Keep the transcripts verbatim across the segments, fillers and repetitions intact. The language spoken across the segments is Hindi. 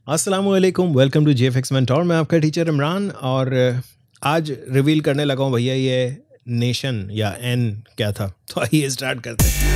अस्सलामुअलैकुम, वेलकम टू जीएफएक्स मेंटोर। मैं आपका टीचर इमरान और आज रिवील करने लगा हूँ भैया ये नेशन या एन क्या था। तो आइए स्टार्ट करते हैं।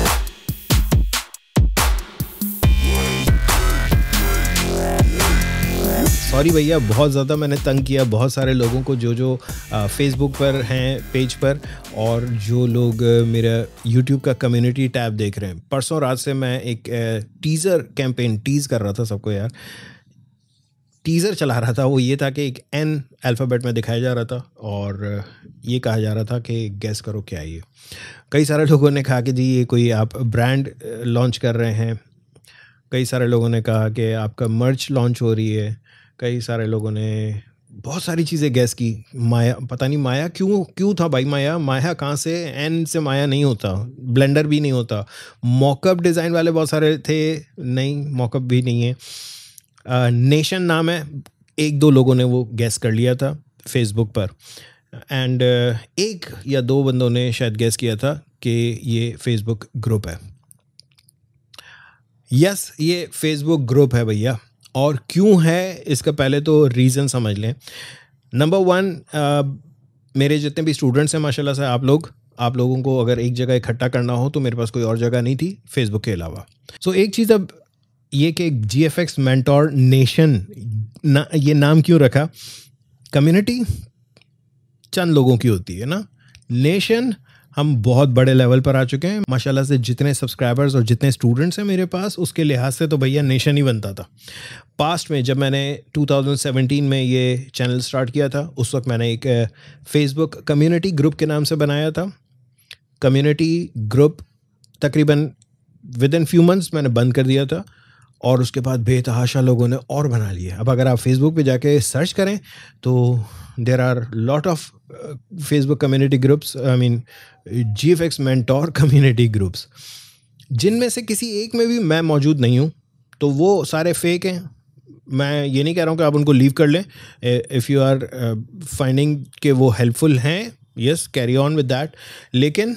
सॉरी भैया, बहुत ज़्यादा मैंने तंग किया बहुत सारे लोगों को जो जो फेसबुक पर हैं पेज पर, और जो लोग मेरा यूट्यूब का कम्युनिटी टैब देख रहे हैं। परसों रात से मैं एक टीज़र कैंपेन टीज़ कर रहा था सबको यार, टीज़र चला रहा था। वो ये था कि एक एन अल्फ़ाबेट में दिखाया जा रहा था और ये कहा जा रहा था कि गैस करो क्या है ये। कई सारे लोगों ने कहा कि जी ये कोई आप ब्रांड लॉन्च कर रहे हैं, कई सारे लोगों ने कहा कि आपका मर्च लॉन्च हो रही है, कई सारे लोगों ने बहुत सारी चीज़ें गैस की। माया, पता नहीं माया क्यों क्यों था भाई, माया माया कहाँ से, एन से माया नहीं होता, ब्लेंडर भी नहीं होता। मॉकअप डिज़ाइन वाले बहुत सारे थे, नहीं मॉकअप भी नहीं है। नेशन uh, नाम है, एक दो लोगों ने वो गैस कर लिया था फेसबुक पर, एंड uh, एक या दो बंदों ने शायद गैस किया था कि ये फेसबुक ग्रुप है। यस yes, ये फेसबुक ग्रुप है भैया। और क्यों है इसका पहले तो रीज़न समझ लें। नंबर वन, मेरे जितने भी स्टूडेंट्स हैं माशाल्लाह से, आप लोग आप लोगों को अगर एक जगह इकट्ठा करना हो तो मेरे पास कोई और जगह नहीं थी फेसबुक के अलावा। सो so, एक चीज़ अब ये कि G F X mentor nation ना, ये नाम क्यों रखा। कम्युनिटी चंद लोगों की होती है ना, नेशन हम बहुत बड़े लेवल पर आ चुके हैं माशाल्लाह से। जितने सब्सक्राइबर्स और जितने स्टूडेंट्स हैं मेरे पास, उसके लिहाज से तो भैया नेशन ही बनता था। पास्ट में जब मैंने दो हज़ार सत्रह में ये चैनल स्टार्ट किया था, उस वक्त मैंने एक फेसबुक कम्युनिटी ग्रुप के नाम से बनाया था। कम्युनिटी ग्रुप तकरीबन विद इन फ्यू मंथ्स मैंने बंद कर दिया था और उसके बाद बेतहाशा लोगों ने और बना लिए। अब अगर आप फेसबुक पे जाके सर्च करें तो there are lot of Facebook community groups, I mean G F X mentor community groups, जिनमें से किसी एक में भी मैं मौजूद नहीं हूँ। तो वो सारे फेक हैं। मैं ये नहीं कह रहा हूँ कि आप उनको लीव कर लें। इफ़ यू आर फाइंडिंग कि वो हेल्पफुल हैं, yes carry on with that. लेकिन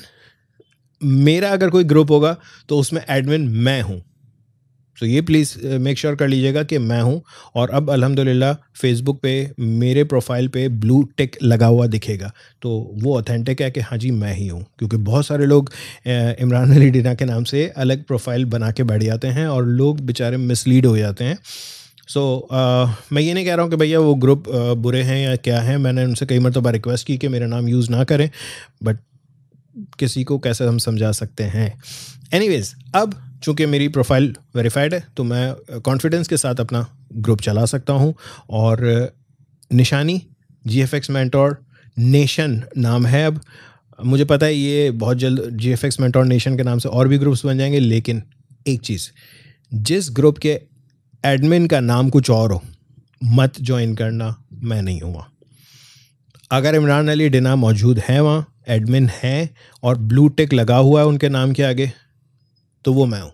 मेरा अगर कोई ग्रुप होगा तो उसमें एडमिन मैं हूँ। तो ये प्लीज़ मेक श्योर कर लीजिएगा कि मैं हूँ। और अब अल्हम्दुलिल्लाह फेसबुक पे मेरे प्रोफाइल पे ब्लू टिक लगा हुआ दिखेगा, तो वो ऑथेंटिक है कि हाँ जी मैं ही हूँ। क्योंकि बहुत सारे लोग इमरान अली डीना के नाम से अलग प्रोफाइल बना के बैठ जाते हैं और लोग बेचारे मिसलीड हो जाते हैं। सो so, uh, मैं ये नहीं कह रहा हूँ कि भैया वो ग्रुप uh, बुरे हैं या क्या हैं। मैंने उनसे कई मरतबा रिक्वेस्ट की कि मेरा नाम यूज़ ना करें, बट किसी को कैसे हम समझा सकते हैं। एनीवेज, अब चूँकि मेरी प्रोफाइल वेरीफाइड है तो मैं कॉन्फिडेंस के साथ अपना ग्रुप चला सकता हूँ। और निशानी G F X mentor nation नाम है। अब मुझे पता है ये बहुत जल्द G F X mentor nation के नाम से और भी ग्रुप्स बन जाएंगे, लेकिन एक चीज़, जिस ग्रुप के एडमिन का नाम कुछ और हो, मत ज्वाइन करना, मैं नहीं हूँ वहाँ। अगर इमरान अली डिना मौजूद है वहाँ, एडमिन है और ब्लू टिक लगा हुआ है उनके नाम के आगे, तो वो मैं हूँ।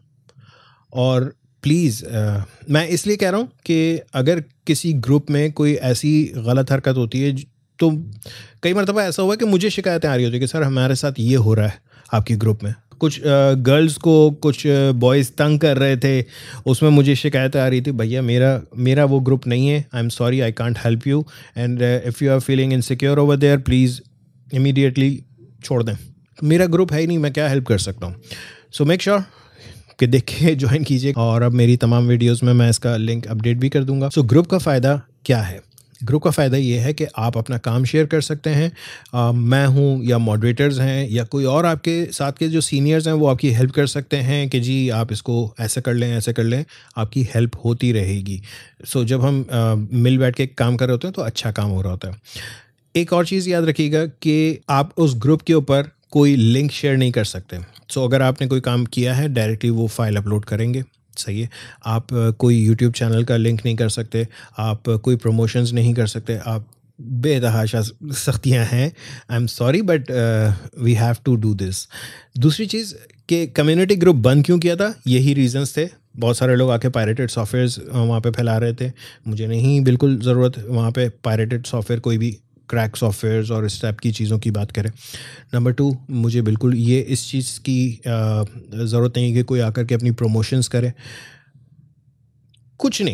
और प्लीज़ uh, मैं इसलिए कह रहा हूँ कि अगर किसी ग्रुप में कोई ऐसी गलत हरकत होती है, तो कई मरतबा ऐसा हुआ कि मुझे शिकायतें आ रही होती है कि सर हमारे साथ ये हो रहा है आपके ग्रुप में। कुछ गर्ल्स uh, को कुछ बॉयज़ तंग कर रहे थे, उसमें मुझे शिकायतें आ रही थी। भैया मेरा मेरा वो ग्रुप नहीं है, आई am sorry, I can't help you, and if you are feeling insecure over there, please immediately छोड़ दें। मेरा ग्रुप है ही नहीं, मैं क्या हेल्प कर सकता हूँ। सो मेक श्योर कि देख के ज्वाइन कीजिए। और अब मेरी तमाम वीडियोस में मैं इसका लिंक अपडेट भी कर दूंगा। सो so, ग्रुप का फ़ायदा क्या है? ग्रुप का फ़ायदा ये है कि आप अपना काम शेयर कर सकते हैं। आ, मैं हूँ या मॉडरेटर्स हैं या कोई और आपके साथ के जो सीनियर्स हैं वो आपकी हेल्प कर सकते हैं कि जी आप इसको ऐसे कर लें ऐसे कर लें, आपकी हेल्प होती रहेगी। सो so, जब हम आ, मिल बैठ के काम कर रहे होते हैं तो अच्छा काम हो रहा होता है। एक और चीज़ याद रखिएगा कि आप उस ग्रुप के ऊपर कोई लिंक शेयर नहीं कर सकते। सो so, अगर आपने कोई काम किया है डायरेक्टली वो फाइल अपलोड करेंगे, सही है। आप कोई यूट्यूब चैनल का लिंक नहीं कर सकते, आप कोई प्रमोशंस नहीं कर सकते, आप बेतहाशा सख्तियाँ हैं। I am sorry but we have to do this. दूसरी चीज़ कि कम्युनिटी ग्रुप बंद क्यों किया था, यही रीजंस थे। बहुत सारे लोग आके पायरेटेड सॉफ्टवेयर्स वहाँ पे फैला रहे थे। मुझे नहीं बिल्कुल ज़रूरत वहाँ पे पायरेटेड सॉफ्टवेयर, कोई भी क्रैक सॉफ्टवेयर्स और इस टाइप की चीज़ों की बात करें। नंबर टू, मुझे बिल्कुल ये इस चीज़ की ज़रूरत नहीं कि कोई आकर के अपनी प्रमोशंस करे, कुछ नहीं।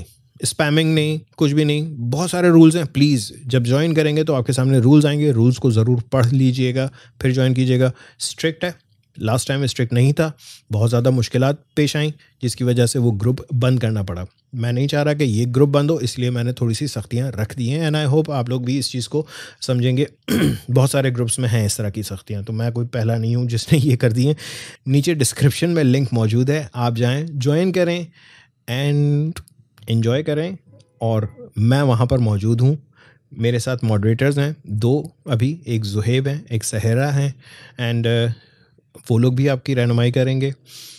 स्पैमिंग नहीं, कुछ भी नहीं, बहुत सारे रूल्स हैं। प्लीज़ जब ज्वाइन करेंगे तो आपके सामने रूल्स आएंगे, रूल्स को ज़रूर पढ़ लीजिएगा फिर ज्वाइन कीजिएगा। स्ट्रिक्ट है, लास्ट टाइम स्ट्रिक्ट नहीं था, बहुत ज़्यादा मुश्किलात पेश आई जिसकी वजह से वो ग्रुप बंद करना पड़ा। मैं नहीं चाह रहा कि ये ग्रुप बंद हो, इसलिए मैंने थोड़ी सी सख्तियाँ रख दी हैं एंड आई होप आप लोग भी इस चीज़ को समझेंगे। बहुत सारे ग्रुप्स में हैं इस तरह की सख्तियाँ, तो मैं कोई पहला नहीं हूँ जिसने ये कर दी हैं। नीचे डिस्क्रिप्शन में लिंक मौजूद है, आप जाएँ, ज्वाइन करें एंड एंजॉय करें। और मैं वहाँ पर मौजूद हूँ। मेरे साथ मॉडरेटर्स हैं दो अभी, एक ज़ुहैब हैं, एक सहरा हैं एंड वो लोग भी आपकी रहनुमाई करेंगे।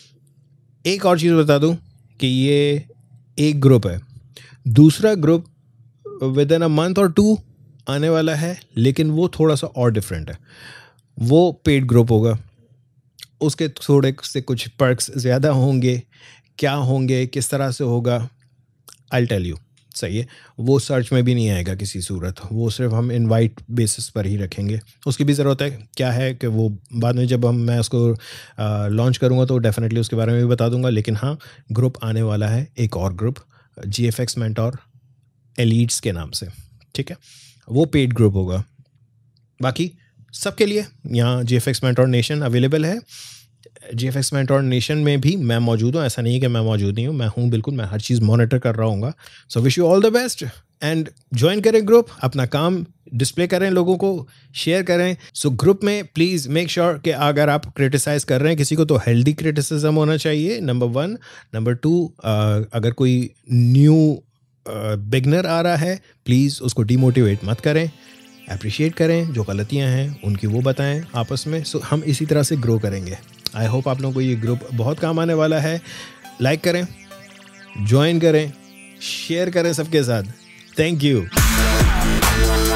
एक और चीज़ बता दूं कि ये एक ग्रुप है, दूसरा group within a month और टू आने वाला है, लेकिन वो थोड़ा सा और डिफरेंट है। वो पेड ग्रुप होगा, उसके थोड़े से कुछ पर्क्स ज़्यादा होंगे। क्या होंगे, किस तरह से होगा, आई टेल यू। सही है, वो सर्च में भी नहीं आएगा किसी सूरत, वो सिर्फ हम इनवाइट बेसिस पर ही रखेंगे। उसकी भी ज़रूरत है, क्या है कि वो बाद में जब हम मैं उसको लॉन्च करूँगा तो डेफिनेटली उसके बारे में भी बता दूंगा। लेकिन हाँ, ग्रुप आने वाला है, एक और group G F X mentor elites के नाम से, ठीक है, वो पेड ग्रुप होगा। बाकी सबके लिए यहाँ G F X mentor nation available है। G F X mentor nation में भी मैं मौजूद हूँ, ऐसा नहीं कि मैं मौजूद नहीं हूँ, मैं हूँ बिल्कुल, मैं हर चीज़ मॉनिटर कर रहा हूँ। So wish you all the best and join करें ग्रुप, अपना काम डिस्प्ले करें, लोगों को शेयर करें। सो so, ग्रुप में प्लीज़ मेक श्योर कि अगर आप क्रिटिसाइज़ कर रहे हैं किसी को तो हेल्दी क्रिटिसिज्म होना चाहिए, नंबर वन। नंबर टू, अगर कोई न्यू बिगनर आ रहा है प्लीज़ उसको डीमोटिवेट मत करें, अप्रिशिएट करें, जो गलतियाँ हैं उनकी वो बताएं आपस में। सो so, हम इसी तरह से ग्रो करेंगे। आई होप आप लोगों को ये ग्रुप बहुत काम आने वाला है। लाइक करें, ज्वाइन करें, शेयर करें सबके साथ। Thank you.